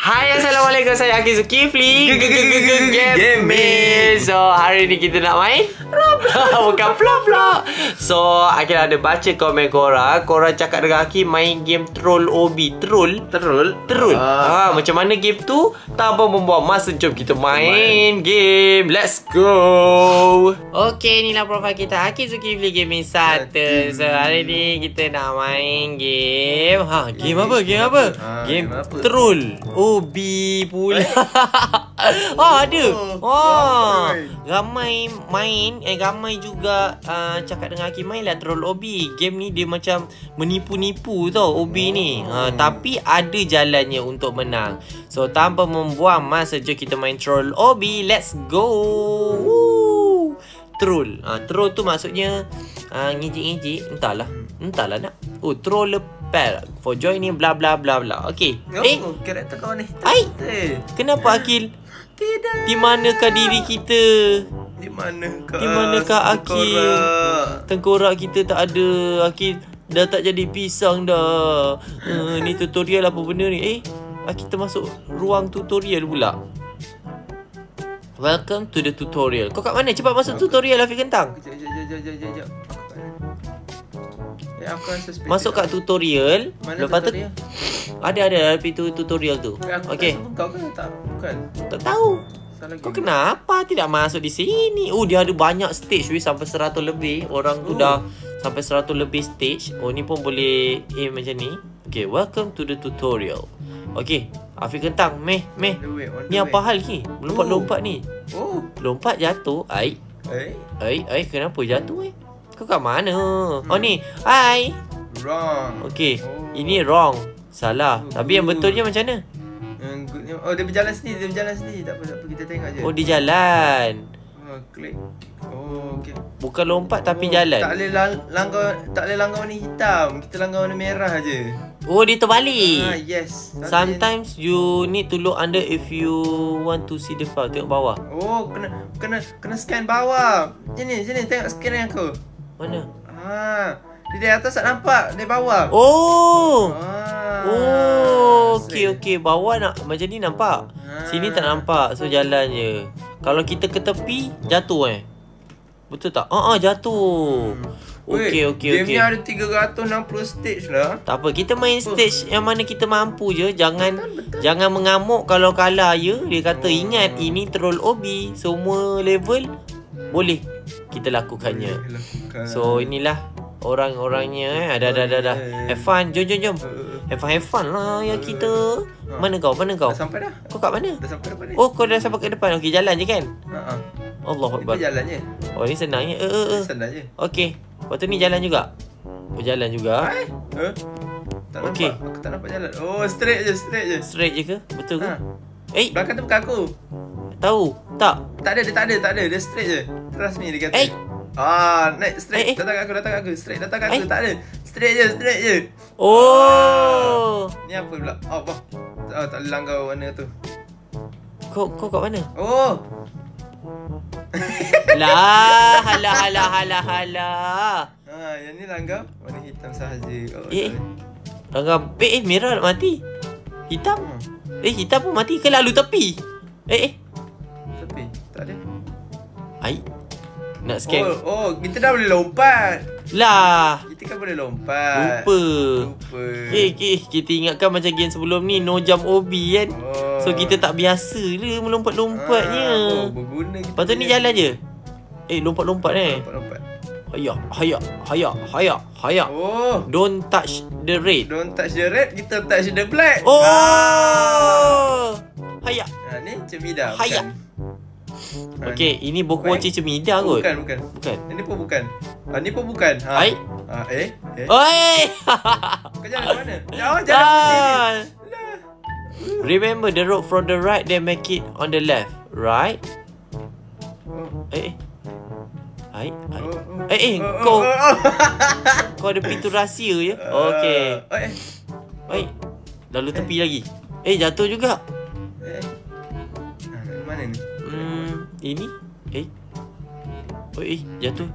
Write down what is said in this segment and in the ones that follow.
Hai, Assalamualaikum. Saya Aki Zulkifli. Game. So, hari ni kita nak main bukan vlog. So, Aki ada baca komen korang. Korang cakap dengan Aki main game troll OB. Troll. Macam mana game tu? Tanpa membuang masa, jom kita main game. Let's go. Okay, inilah profil kita, Aki Zulkifli Gaming Starter. So, hari ni kita nak main game. Game apa? Game troll OB pula. Ada. Ramai main, ramai juga cakap dengan Aki main lah troll OB. Game ni dia macam menipu-nipu tau OB ni. Tapi ada jalannya untuk menang. So tanpa membuang masa, jom kita main troll OB. Let's go. Troll. Troll tu maksudnya ngejik-ngejik. Entahlah nak. Troll lepas for joining bla bla bla bla. Okey. Karakter kau ni. Kenapa Akil? Tidak. Di manakah diri kita? Di manakah? Di manakah Akil? Tengkorak kita tak ada. Akil dah tak jadi pisang dah. Ni tutorial apa benda ni? Akil termasuk ruang tutorial pula. Welcome to the tutorial. Kau kat mana? Cepat masuk tutorial Afiq Kentang. Sekejap. Masuk kat tutorial. Mana Lepas tutorial? tu ada tutorial tu. Okey. Kau kan tak? Bukan. Tak tahu. Kau kenapa tidak masuk di sini? Dia ada banyak stage sampai 100 lebih. Orang tu dah sampai 100 lebih stage. Ni pun boleh macam ni. Okay, welcome to the tutorial. Okay, Afiq Kentang, meh. Ni apa hal ni? Lompat-lompat ni. Lompat jatuh. Kenapa jatuh Kau kat mana? Ni. Hai. Wrong. Okay, ini wrong. Salah. Tapi yang betulnya macam mana? Dia berjalan sendiri. Tak apa, kita tengok je. Dia jalan. Klik. Okay. Bukan lompat tapi jalan. Tak boleh langgar warna hitam. Kita langgar warna merah je. Dia terbalik. Yes. Sometimes you need to look under if you want to see the file. Tengok bawah. Kena scan bawah. Sini tengok scan aku. Mana? Dia dari atas tak nampak, dari bawah. Okey. Bawah nak macam ni nampak. Sini tak nampak. So jalan je. Kalau kita ke tepi, jatuh Betul tak? Jatuh. Okey. Game ni ada 360 stage lah. Tak apa, kita main stage yang mana kita mampu je. Jangan mengamuk kalau kalah ya. Dia kata ingat ini troll OB. Semua level boleh kita lakukannya. So inilah orang-orangnya. Dah. Have fun. Jom. Have fun lah ya kita. Mana kau? Dah sampai dah. Kau kat mana? Dah sampai depan ni. Kau dah sampai ke depan. Okey, jalan je kan? Allahuakbar. Ini jalan je. Ni senang je. Senang je. Okey. Lepas tu ni jalan juga. Jalan juga. Tak nampak. Aku tak nampak jalan. Straight je. Straight je ke? Betul ke? Belakang tu bukan aku. Tahu? Tak. Tak ada. Dia straight je. Trust me dia kata. Naik straight. Datang kat aku. Straight datang kat aku. Tak ada. Straight je. Ni apa pula? Tak boleh langgar warna tu. Kau kat mana? Halah. Yang ni langgar warna hitam sahaja. Langgar merah nak mati. Hitam? Hitam pun mati ke lalu tepi? Tepi. Tak ada. Nak scan. Kita dah boleh lompat. Lah. Kita kan boleh lompat. Lupa. Kita ingatkan macam game sebelum ni no jump OB kan. So kita tak biasa dia melompat-lompatnya. Berguna kita. Lepas tu ni jalan je. Lompat-lompat Lompat. Hayak. Don't touch the red. Kita touch the black. Hayak. Ni cemida. Hayak. Okey, ini Boku Mochi Cemida kot. Bukan. Ini pun bukan. Ni pun bukan. Kau jalan ke mana? Jalan putih. Remember the road from the right, then make it on the left. Right? Kau ada pintu rahsia je. Okey. Lalu tepi lagi. Jatuh juga. Mana ni? Ini? Jatuh.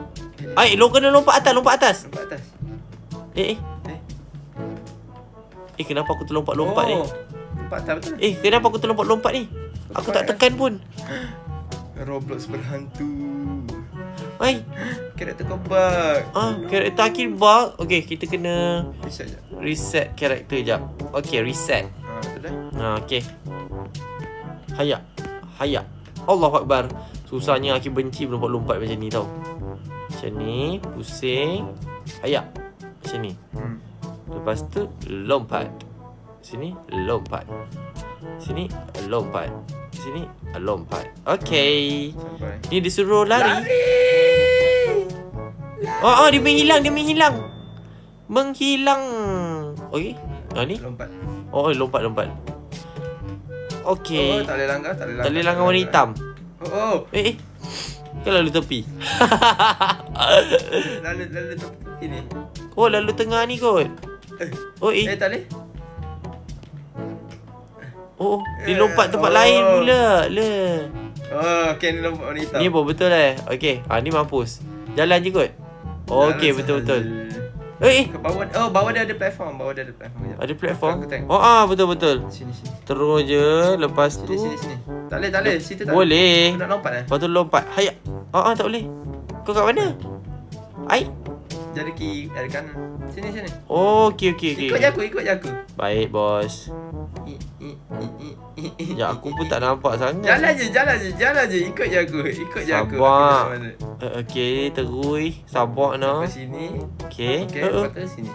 Kena lompat atas. Nampak atas. kenapa aku terlompat-lompat ni? Lompat tak betul. Kenapa aku terlompat-lompat ni? Aku tak tekan pun. Roblox berhantu. Hai. Karakter kau bug. Karakter akhir bug. Okay, kita kena Reset je. reset karakter jap. Okay, reset. Betul dah. Okay. Hayak. Allahu Akbar. Susahnya Aki benci lompat-lompat macam ni tau. Macam ni, pusing. Hayak. Macam ni. Lepas tu lompat. Sini lompat. Sini lompat. Sini lompat. Okay. Sampai. Ni disuruh lari. Dia menghilang. Menghilang. Okay. Ni. Lompat. Lompat. Okay. Tak boleh langgar warna hitam. Kau lalu tepi. Lalu tepi ni. Lalu tengah ni kot. Tak boleh. Dia lompat tempat lain pula. Okay, ni lompat warna hitam. Ni pun betul Okay, ni mampus. Jalan je kot. Okay, betul-betul. Ke bawah. Bawah dia ada platform. Ada platform? Aku tengok. Betul-betul. Sini. Terus je. Lepas tu Sini. Tak boleh. Situ tak boleh. Aku nak lompat Lepas tu lompat. Hayak. Tak boleh. Kau kat mana? Jadi kiri ada kanan. Sini. Okay. Ikut je aku. Baik, bos. Aku pun tak nampak sangat. Jalan je. Ikut je aku. Sabar. Okay, terus. Sabar nak. Lepas sini. Okay. Lepas tu sini.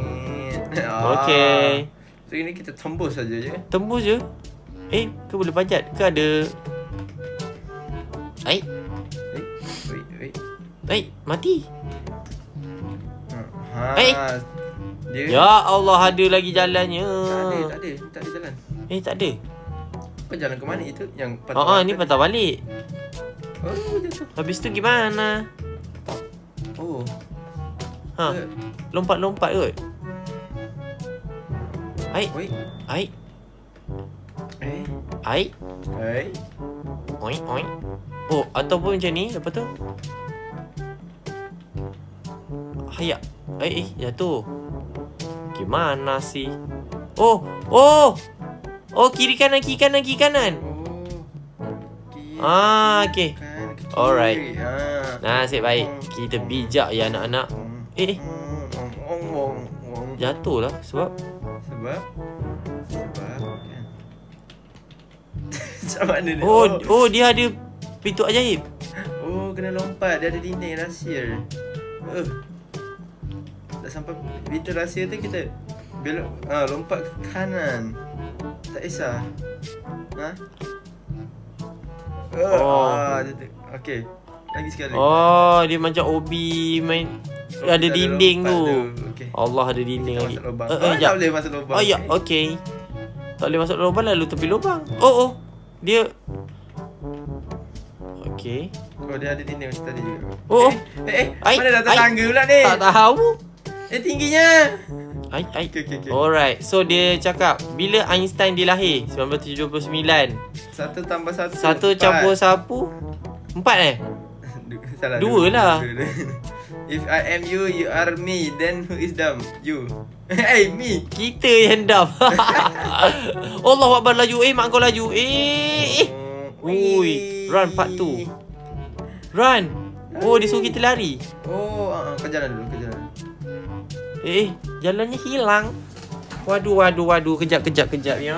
Okay. So ini kita tembus saja je. Tembus je? Kau boleh panjat? Ke ada? Wait. Mati. Dia. Ya Allah, ada lagi jalannya. Tak ada jalan. Tak ada. Kau jalan ke mana itu? Yang patah. Ni patah balik. Jatuh. Habis tu gimana? Lompat-lompat kot. Wait. Oink. Ataupun macam ni. Lepas tu hayak. Jatuh. Gimana sih? Kiri kanan. Okay. Alright. Nasib baik. Kita bijak ya anak-anak. Jatuh lah. Sebab kan. Macam mana ni? Dia ada pintu ajaib. Kena lompat. Dia ada dinding rahsia. Dah sampai pintu rahsia tu kita belok. Lompat ke kanan. Tak kisah. Okay. Lagi sekali. Dia macam obi main. Ada dinding tu. Okay. Allah, ada dinding lagi. Tak boleh masuk lubang. Okay. Tak boleh masuk lubang, lalu tepi lubang. Dia. Okay. Dia ada dinding macam tadi juga. Mana datang tangga pula ni? Tak tahu. Tingginya. Okay. Alright. So dia cakap bila Einstein dilahir 1979. 1 tambah 1. 1 campur 1. 4 Salah. 2 lah. If I am you, you are me. Then who is dumb? You. Me. Kita yang dumb. Allahu Akbar, laju. Mak kau laju. Run part 2. Run. Dia suruh kita lari. Kau jalan dulu. Jalannya hilang. Waduh. Kejap ya.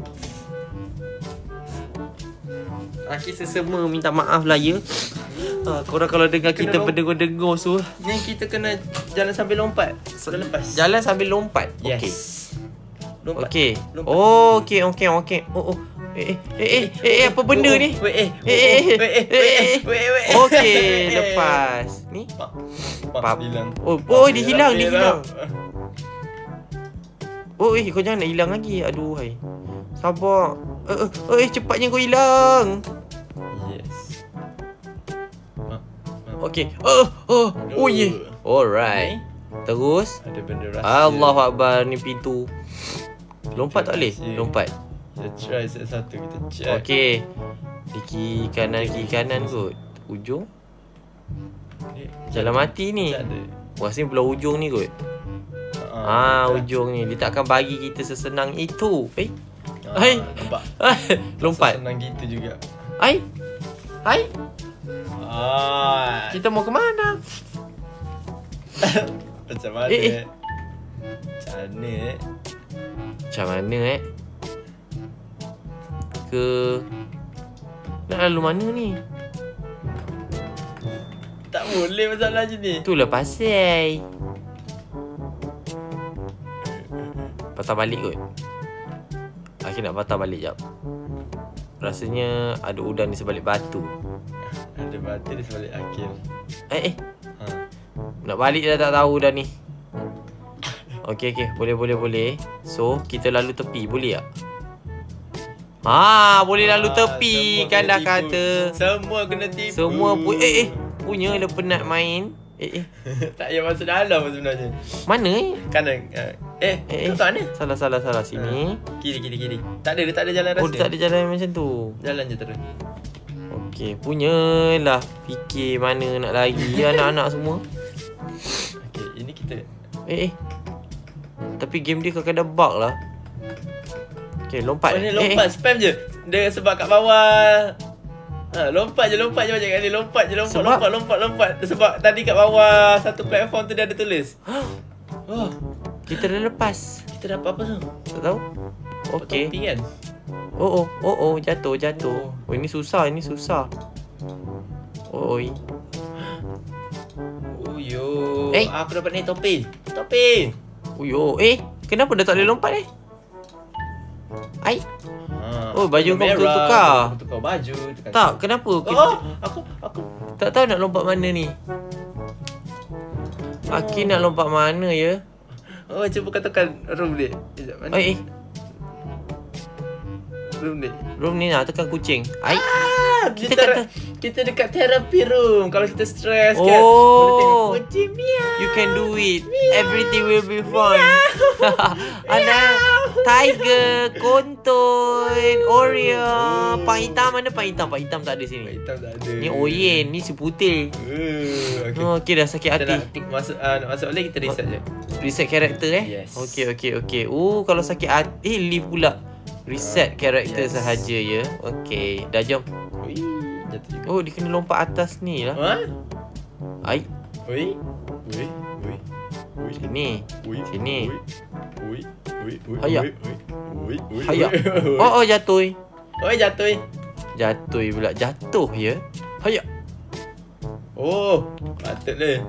Aki sesama minta maaf lah ya. Korang kalau dengar kita berdengur-dengur so. Yang kita kena jalan sambil lompat. Lepas. Jalan sambil lompat. Yes. Lompat. Okay. Okay. Apa benda ni? Wait. Okay, lepas. Ni. Pap hilang. Dia hilang. Kau jangan nak hilang lagi. Aduh, hai. Sabar. Cepatnya kau hilang. Yes. Okay. Yeah. Alright. Terus. Ada benda rahsia. Allahu Akbar, ni pintu. Lompat tak boleh? Lompat. Kita try satu. Kita check. Okay. Di kiri kanan kot. Ujung. Jalan mati ni. Tak ada. Rasanya belah ujung ni kot. Ujung ni. Dia takkan bagi kita sesenang itu. Nampak. Lompat. Senang gitu juga. Hai. Kita mau ke mana? Macam mana? Macam mana Ke nak lalu mana ni? Tak boleh masalah je ni. Itulah pasal. Patah balik kot. Aku nak patah balik jap. Rasanya ada udang di sebalik batu. Ada batu di sebalik Akil. Nak balik dah tak tahu dah ni. Okey, boleh. So, kita lalu tepi, boleh tak? Boleh lalu tepi kan dah tipu. kata. Semua kena tipu. Semua punya dah penat main. Tak payah masuk dalam sebenarnya. Mana Kanan. Tu tak mana? Salah sini. Kiri. Tak ada jalan rasa. Oh, tak ada jalan macam tu. Jalan je terus. Okey, punyalah fikir mana nak lari anak-anak semua. Okey, ini kita. Tapi game dia kadang-kadang bug lah. Okay, lompat. Ni lompat, spam je. Dia sebab kat bawah. Lompat je banyak kali. Lompat. Sebab tadi kat bawah satu platform tu dia ada tulis. Kita dah lepas. Kita dapat apa tu? Tak tahu. Okey. Topi kan? Jatuh. Ini susah. Oi. Aku dapat ni topi. Kenapa dah tak boleh lompat baju kau tukar. Tukar baju. Tak, kenapa? Aku tak tahu nak lompat mana ni. Aki nak lompat mana ya? Cuba katakan room ni. Mana? Room ni nak tekan kucing. Kita dekat therapy room. Kalau kita stress kan, boleh tengok kucing miau. You can do it. Everything will be fine. Anak tiger, konton, Oreo, Pak Hitam mana Pak Hitam? Pak Hitam tak ada sini. Pak Hitam tak ada. Ni Oyen, ni si putih. Okey dah sakit hati. Nak masuk balik kita reset je. Reset karakter Yes. Okey. Kalau sakit hati leave pula. Reset karakter sahaja ya. Okey, dah jom. Jatuh juga. Dia kena lompat atas ni lah. Sini. Hayak. Jatuh. Jatuh pula. Jatuh ya. Hayak. Patut dia.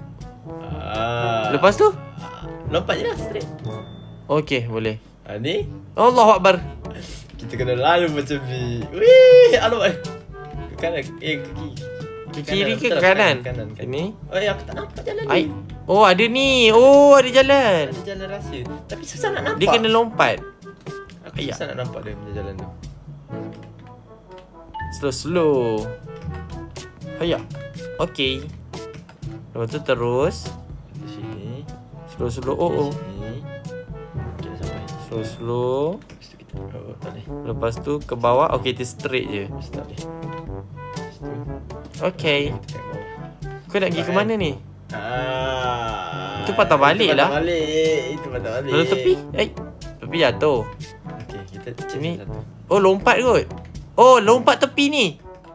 Lepas tu? Lompat je lah straight. Okey, boleh. Ni Allahu Akbar. kita kena lalu macam ni. Alamak. Ke kanan. Ke kiri ke kanan? Kanan. Ini. Aku tak nampak jalan ni. Ada ni. Ada jalan. Ada jalan rahsia. Tapi susah nak nampak. Dia kena lompat. Aku susah nak nampak dia punya jalan tu. Slow. Hayak. Okey. Lepas tu terus. Di sini. Slow. Sini. Okay, sampai. Slow. Lepas tu kita. Tak boleh. Lepas tu ke bawah. Okey, dia straight je. Tak boleh. Okey. Kau nak pergi ke mana ni? Itu Itu patah balik lah. Itu patah balik. Lalu tepi. Tepi jatuh. Okey, kita Sini. satu. Lompat kot. Lompat tepi ni.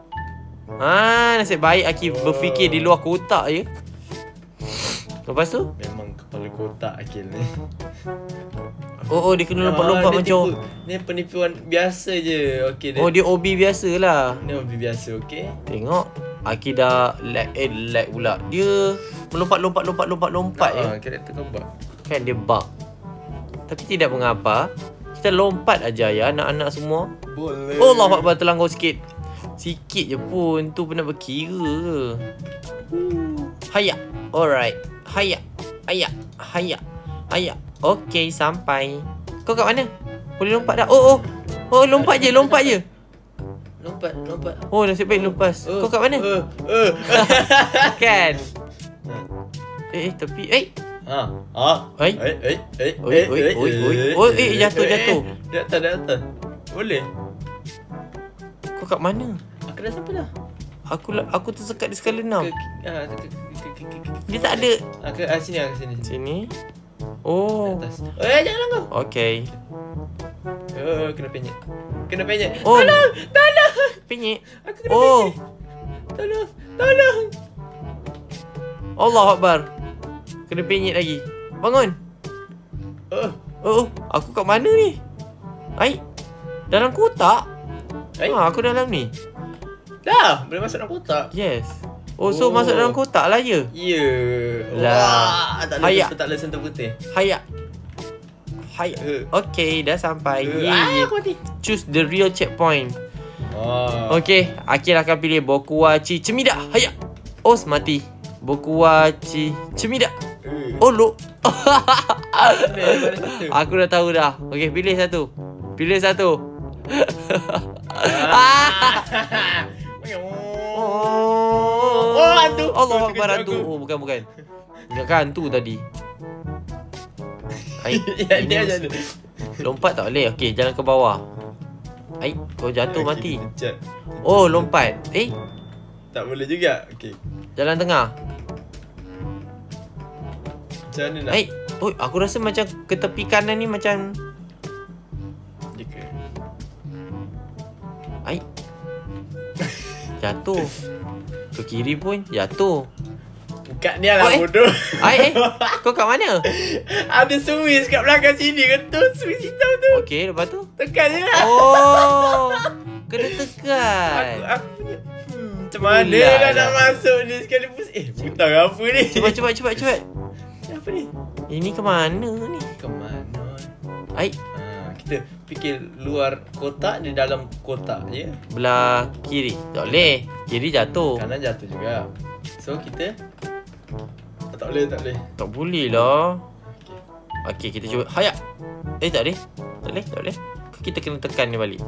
Nasib baik Aki berfikir di luar kotak je. Lepas tu? Memang kepala kotak Akil ni. Dia kena lompat-lompat macam. Ni penipuan biasa je. Okey dia. Dia OB biasa lah. Ni hobi biasa, okey. Tengok Aki dah lag pula. Dia melompat je. Karakter kau bug. Kan dia bug. Tapi tidak mengapa. Kita lompat aja ya anak-anak semua. Boleh. Allahu Akbar, terlanggar sikit. Sikit je pun. Tu pernah berkira ke? Hayak. Alright. Hayak. Okey, sampai. Kau kat mana? Boleh lompat dah. Lompat je. Lompat. Nasib baik lepas. Kau kat mana? Kan? Tapi jatuh. Di atas. Boleh. Kau kat mana? Aku dah sampai dah. Aku tersekat di skala 6. Dia tak ada. Sini. Sini. Oh. Atas. Jangan kau. Okay. Kena penyek. Kena penyek. Oh. Tolong. Tolong. Penyek. Aku kena Oh. penyek. Tolong. Tolong. Allah Akbar. Kena penyek lagi. Bangun. Aku kat mana ni? Ai. Dalam kotak? Aku dalam ni. Dah, boleh masuk dalam kotak. Yes. So masuk dalam kotak lah ya? Ya. Lah. Tak boleh sentuh putih. Hayak. Okay, dah sampai. Aku mati. Choose the real checkpoint. Okay, Akil akan pilih Boku wa Chimida. Hayak. Mati. Boku wa Chimida. Lo. Aku dah tahu dah. Okay, pilih satu. Hantu. Allah Akbar, hantu. Bukan. Ingatkan hantu tadi. Lompat tak boleh. Okey, jalan ke bawah. Kau jatuh mati. Lompat. Tak boleh juga. Okey. Jalan tengah. Macam mana nak? Aku rasa macam ke tepi kanan ni macam jatuh. Ke kiri pun jatuh. Bukan dia lah bodoh. Kau kat mana? Ada switch kat belakang sini. Ketuk switch hitam tu. Okey, lepas tu? Tekan je lah. Kena tekan. Aku punya macam mana nak masuk ni sekali pun. Butang apa ni? Cepat. Apa ni? Ini ke mana ni? Ke mana? Kita fikir luar kotak, di dalam kotak je. Belah kiri. Tak boleh. Kiri jatuh. Kanan jatuh juga. So kita tak boleh. Tak boleh lah. Okey, kita cuba. Hayak. Tak boleh. Kita kena tekan ni balik.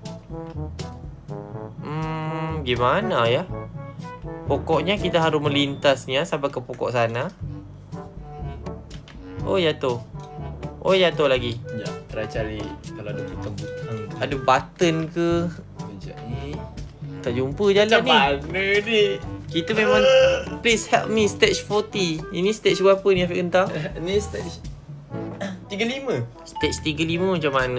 Gimana ya? Pokoknya kita harus melintasnya sampai ke pokok sana. Jatuh lagi. Ya, try cari kalau ada butang-butang. Ada button ke? Sekejap ni. Tak jumpa jalan ni. Macam mana ni? Kita memang please help me stage 40. Ini stage berapa ni Afiq Genta? Ni stage 35. Stage 35 macam mana?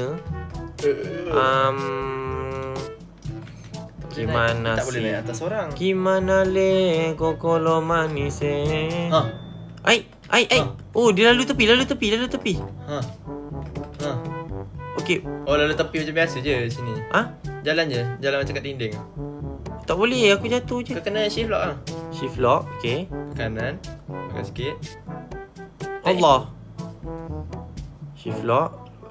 Gimana tak boleh naik atas orang. Gimana le kokolo manis. Dia lalu tepi. Okey. Lalu tepi macam biasa je sini. Jalan macam kat dinding. Tak boleh, aku jatuh je. Kau kena shift lock lah. Shift lock, okey. Kanan. Makan sikit. Allah. Shift lock.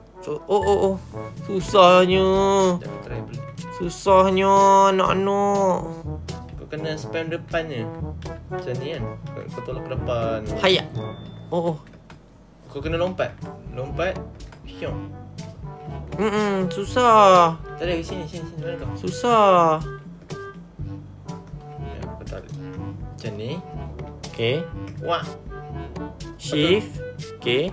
Susahnya anak-anak. Kau kena spam depannya. Macam ni kan. Kau tolak ke depan. Hayak. Kau kena lompat. Hiong. Susah. Tak ada, sini. Mana kau? Susah. Aku tarik. Macam ni. Okay. Wah. Shift. Okay.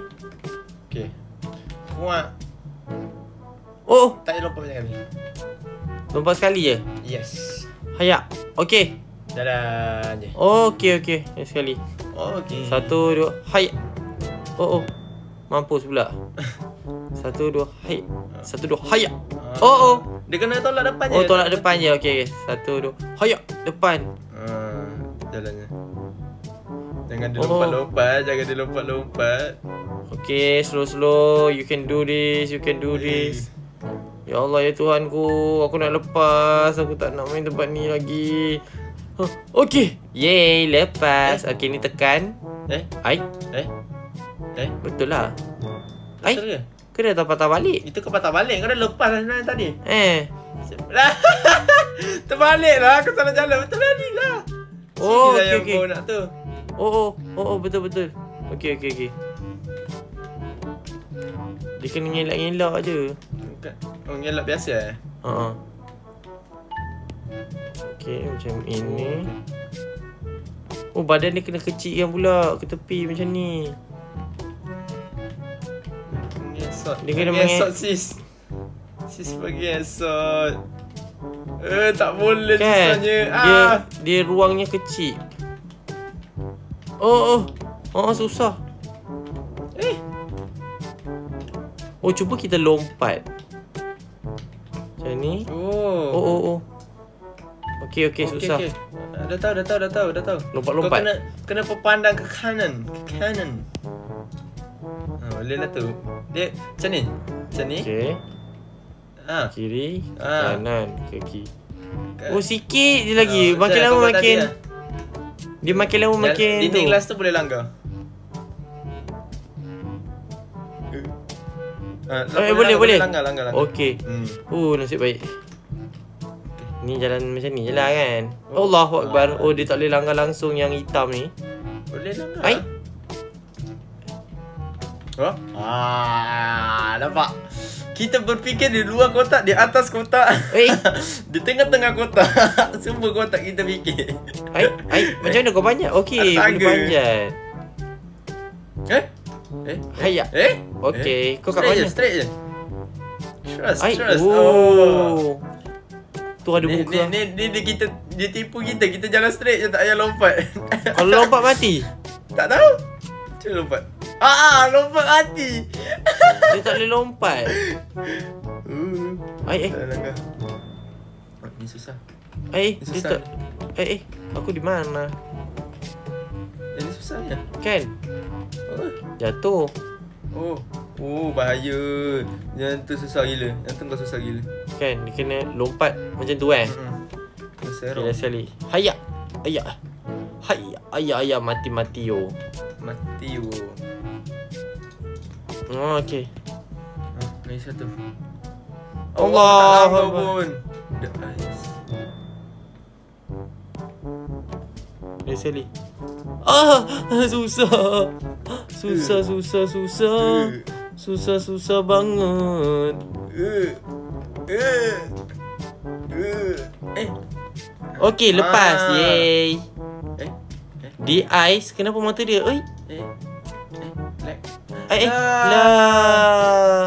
Wah. Tak ada lompat macam ni. Lompat sekali je? Yes. Hayak. Okay. Jalan je. Okay. Sekali. Okay. 1, 2. Hayak. Mampus pula. 1, 2. Hayak. 1, 2. Hayak. Dia kena tolak depan je. Tolak depan je. Okay. 1, 2. Hayak. Depan. Jalannya. Jangan dia lompat. Okay. Slow. You can do this. Ya Allah, ya Tuhanku. Aku nak lepas. Aku tak nak main tempat ni lagi. Okay. Yeay, lepas. Okay, ni tekan. Betul lah. Betul ke? Ke dah patah balik? Itu kau patah balik. Kau dah lepas lah sebenarnya tadi. Terbalik lah. Aku salah jalan. Betul lah ni lah. Okay. Kau nak tu. Betul. Okay. Dia kena ngelak-ngelak je. Ngelak biasa Okay, macam ini. Badan dia kena kecilkan pula ke tepi macam ni. Dia kena mengesot sis. Sis bagi esot. Tak boleh kan? Susahnya. Dia ruangnya kecil. Susah. Oh, cuba kita lompat. Macam ni. Oh. Okey, susah. Okay. Dah tahu. Lompat. Kau kena berpandang ke kanan. Boleh lah tu. Dia macam ni. Okey. Kiri, kanan, kaki. Oh, sikit je lagi. Makin lama makin. Dia makin lama makin. Dinding kelas tu boleh langgar. Boleh. Langgar. Okey. Nasib baik. Ni jalan macam ni je lah kan. Allahu Akbar. Oh, dia tak boleh langgar langsung yang hitam ni. Boleh langgar. Ai. Nampak. Kita berfikir di luar kotak, di atas kotak. Di tengah-tengah kotak. Semua kotak kita fikir. Macam mana kau banyak? Okey, boleh panjat. Hayak. Okey, kau kat mana? Straight je. Trust. Tu ada buka. Ni dia tipu kita. Kita jalan straight je, tak payah lompat. Kalau lompat mati? Tak tahu. Cuba lompat. Lompat mati. Dia tak boleh lompat. Ni susah. Dia tak. Aku di mana? Ini susahnya. Kan? Jatuh. Bahaya. Yang tu susah gila. Yang tu kau susah gila. Kan, dia kena lompat macam tu kan? Serong. Okey, sekali. Hayak. Ayah mati yo. Okey. Ni satu. Allah pun. Ni sekali. Susah banget. Okey, lepas. Yeay. Di ais, kenapa mata dia? Lah.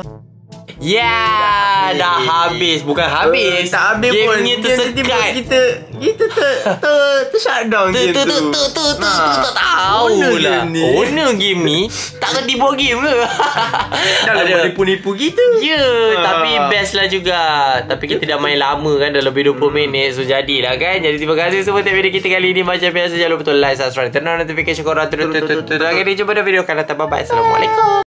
Dah habis. Bukan habis. Tak habis pun. Gamenya tersekat. Kita shutdown game tu. Tak tahu lah. Owner game ni tak kerti buat game ke? Dah menipu-nipu kita. Tapi best lah juga. Tapi kita dah main lama kan. Dah lebih 20 minit. So jadilah kan. Jadi terima kasih semua tengok video kita kali ni. Macam biasa jangan lupa like, subscribe, turn on notification korang. Terus lagi ni jumpa dalam video akan datang. Bye-bye. Assalamualaikum.